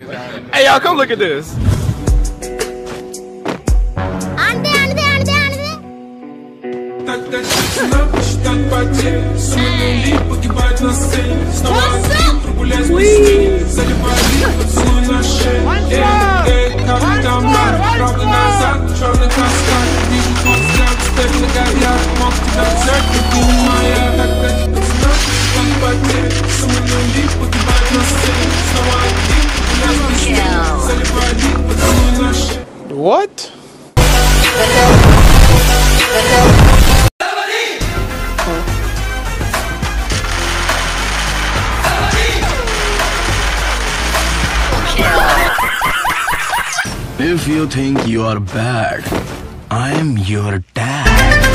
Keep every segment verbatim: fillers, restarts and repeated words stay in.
Hey y'all, come look at this. What? If you think you are bad, I'm your dad.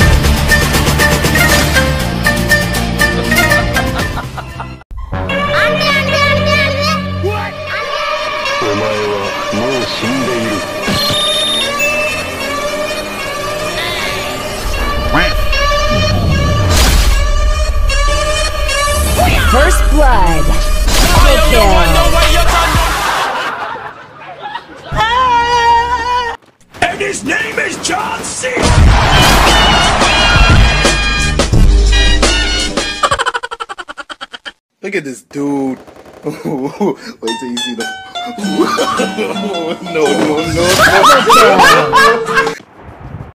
First blood. Double kill. And his name is John C. Look at this dude. Wait till you see the. No, no, no, no.